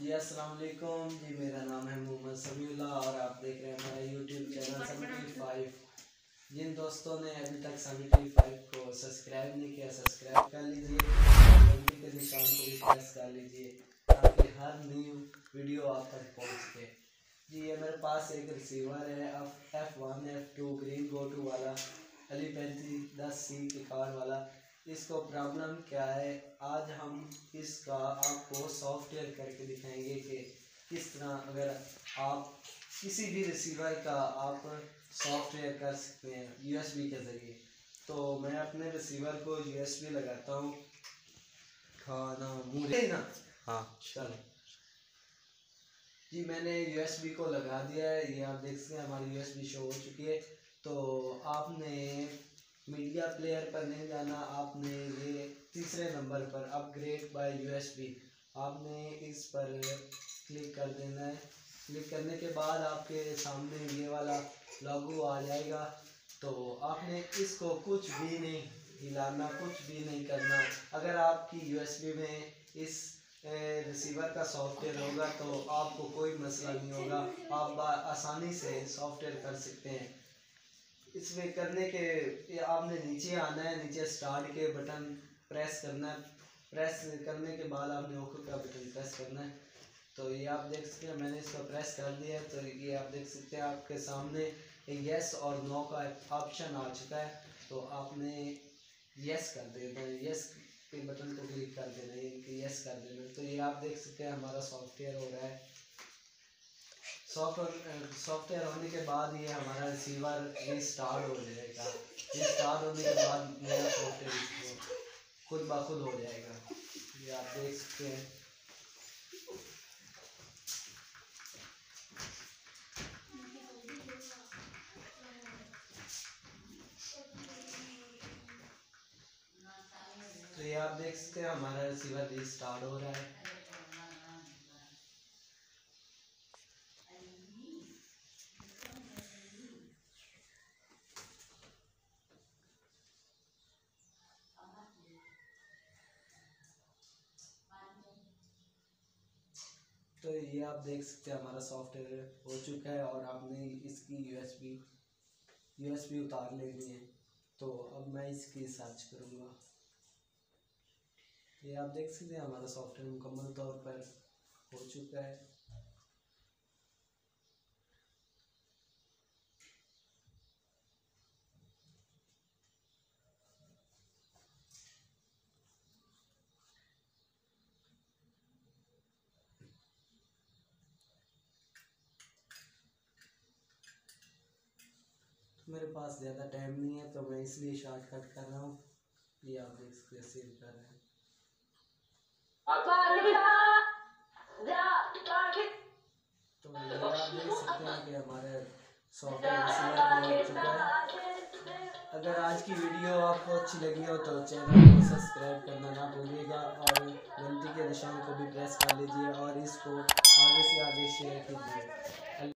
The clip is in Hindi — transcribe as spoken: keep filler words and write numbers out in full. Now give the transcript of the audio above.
जी अस्सलाम वालेकुम जी, मेरा नाम है मोहम्मद समीउल्लाह और आप देख रहे हैं हमारा यूट्यूब चैनल सेवेंटी फाइव। जिन दोस्तों ने अभी तक सेवेंटी फाइव को सब्सक्राइब नहीं किया, सब्सक्राइब कर लीजिए, घंटी के निशान को भी प्रेस कर लीजिए ताकि हर न्यू वीडियो आप तक पहुँच सके। जी ये मेरे पास एक रिसीवर है F one F two green go two वाला अली पैंतीस दस सी के कार वाला। इसको प्रॉब्लम क्या है, आज हम इसका आपको सॉफ्टवेयर करके दिखाएंगे कि किस तरह अगर आप किसी भी रिसीवर का आप सॉफ्टवेयर कर सकते हैं यूएसबी के ज़रिए। तो मैं अपने रिसीवर को यूएसबी लगाता हूँ। खाना मुझे ना हाँ चलो जी, मैंने यूएसबी को लगा दिया है। ये आप देख सकते हैं हमारी यूएसबी शो हो चुकी है। तो आपने मीडिया प्लेयर पर नहीं जाना, आपने ये तीसरे नंबर पर अपग्रेड बाय यूएसबी आपने इस पर क्लिक कर देना है। क्लिक करने के बाद आपके सामने ये वाला लोगो आ जाएगा। तो आपने इसको कुछ भी नहीं हिलाना, कुछ भी नहीं करना। अगर आपकी यूएसबी में इस रिसीवर का सॉफ्टवेयर होगा तो आपको कोई मसला नहीं होगा, आप आसानी से सॉफ्टवेयर कर सकते हैं। इसमें करने के आपने नीचे आना है, नीचे स्टार्ट के बटन प्रेस करना है। प्रेस करने के बाद आपने ओके का बटन प्रेस करना है। तो ये आप देख सकते हैं मैंने इसको प्रेस कर दिया है। तो ये आप देख सकते हैं आपके सामने यस और नो का ऑप्शन आ चुका है। तो आपने यस कर देना है, यस के बटन को क्लिक कर देना है कि यस कर देना। तो ये आप देख सकते हैं हमारा सॉफ्टवेयर हो रहा है। सॉफ्टवेयर सॉफ्टवेयर होने के बाद ये हमारा रिसीवर रिस्टार्ट हो जाएगा। रिस्टार्ट होने के बाद नया सॉफ्टवेयर खुद ब खुद हो जाएगा। ये आप देख सकते हैं। तो ये आप देख सकते हैं हमारा रिसीवर रिस्टार्ट हो रहा है। तो ये आप देख सकते हैं हमारा सॉफ्टवेयर हो चुका है और आपने इसकी यूएसबी यूएसबी उतार लेनी है। तो अब मैं इसकी सर्च करूँगा। ये आप देख सकते हैं हमारा सॉफ्टवेयर मुकम्मल तौर पर हो चुका है। मेरे पास ज़्यादा टाइम नहीं है तो मैं इसलिए शॉर्टकट कर रहा हूँ। ये आप देख सकते हैं सेव कर रहे हैं। तो ये आप देख सकते हैं कि हमारे सॉफ्टवेयर रिसीवर हो चुका है। अगर आज की वीडियो आपको अच्छी लगी हो तो चैनल को सब्सक्राइब करना ना भूलिएगा और घंटी के निशान को भी प्रेस कर लीजिए और इसको आगे से आगे शेयर कीजिए।